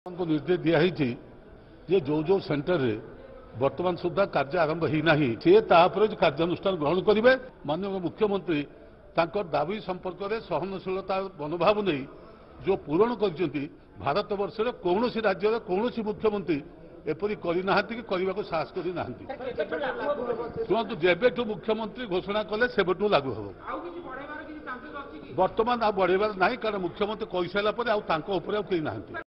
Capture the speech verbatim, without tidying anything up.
निर्देश दिखाई जे जो जो सेंटर रे वर्तमान सुधा कार्य आरंभ होना सी कार्यानुष्ठान ग्रहण करेंगे। माननीय मुख्यमंत्री दाबी संपर्क में सहनशीलता मनोभाव नहीं जो पूरण कर भारत वर्ष कौन राज्य कौन मुख्यमंत्री एपरी करना कि करने को साहस करना शुणु जेबेठू मुख्यमंत्री घोषणा कले सेबेठू लागू हम बर्तमान आ बढ़ेबार ना कारण मुख्यमंत्री कही सारा कहीं ना।